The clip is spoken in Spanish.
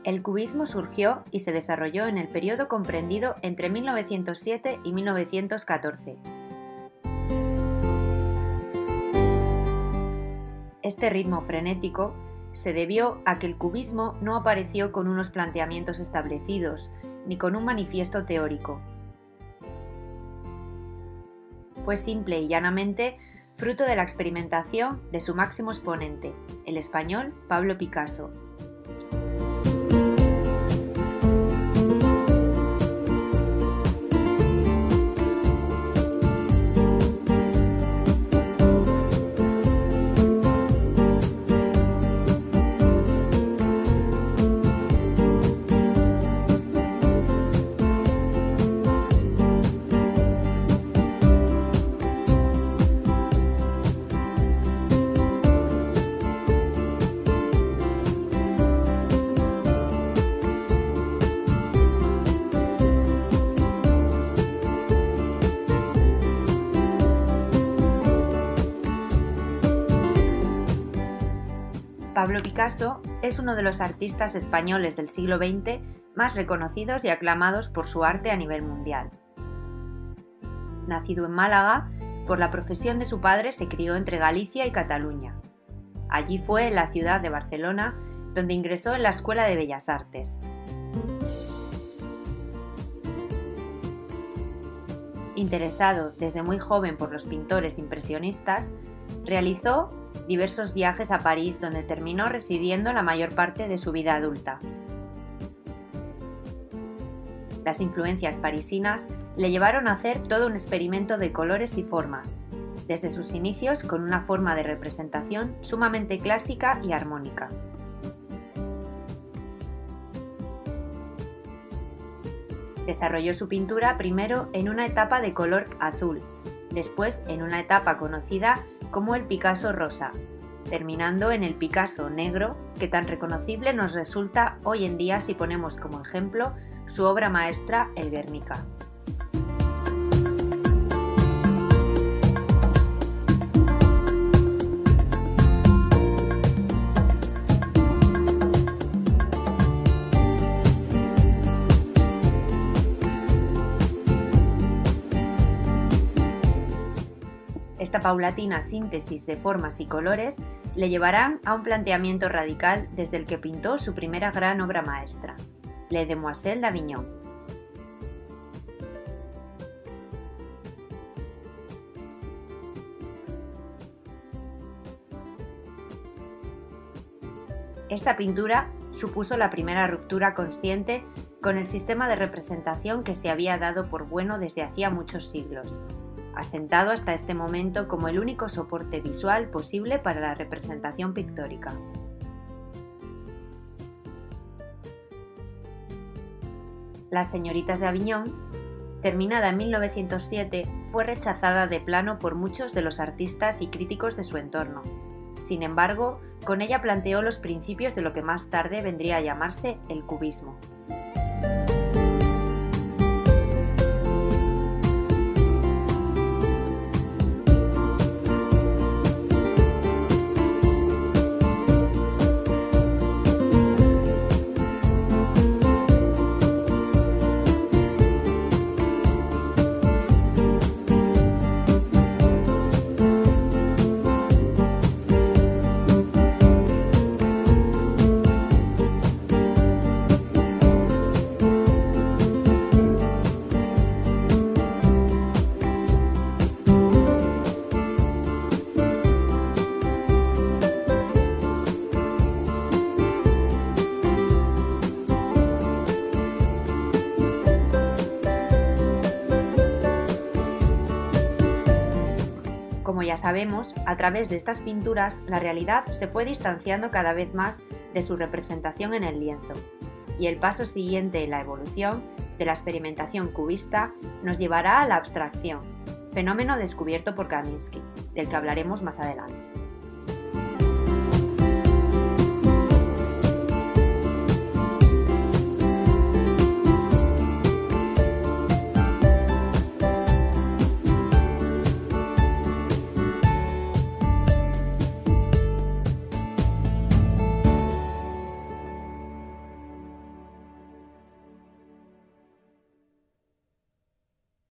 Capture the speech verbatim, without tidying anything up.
El cubismo surgió y se desarrolló en el periodo comprendido entre mil novecientos siete y mil novecientos catorce. Este ritmo frenético se debió a que el cubismo no apareció con unos planteamientos establecidos ni con un manifiesto teórico. Fue simple y llanamente fruto de la experimentación de su máximo exponente, el español Pablo Picasso. Pablo Picasso es uno de los artistas españoles del siglo veinte más reconocidos y aclamados por su arte a nivel mundial. Nacido en Málaga, por la profesión de su padre se crió entre Galicia y Cataluña. Allí fue en la ciudad de Barcelona donde ingresó en la Escuela de Bellas Artes. Interesado desde muy joven por los pintores impresionistas, realizó diversos viajes a París donde terminó residiendo la mayor parte de su vida adulta. Las influencias parisinas le llevaron a hacer todo un experimento de colores y formas, desde sus inicios con una forma de representación sumamente clásica y armónica. Desarrolló su pintura primero en una etapa de color azul, después en una etapa conocida como el Picasso rosa, terminando en el Picasso negro, que tan reconocible nos resulta hoy en día si ponemos como ejemplo su obra maestra, el Guernica. Esta paulatina síntesis de formas y colores le llevarán a un planteamiento radical desde el que pintó su primera gran obra maestra, Les Demoiselles d'Avignon. Esta pintura supuso la primera ruptura consciente con el sistema de representación que se había dado por bueno desde hacía muchos siglos, asentado hasta este momento como el único soporte visual posible para la representación pictórica. Las señoritas de Aviñón, terminada en mil novecientos siete, fue rechazada de plano por muchos de los artistas y críticos de su entorno. Sin embargo, con ella planteó los principios de lo que más tarde vendría a llamarse el cubismo. Como ya sabemos, a través de estas pinturas la realidad se fue distanciando cada vez más de su representación en el lienzo, y el paso siguiente en la evolución de la experimentación cubista nos llevará a la abstracción, fenómeno descubierto por Kandinsky, del que hablaremos más adelante.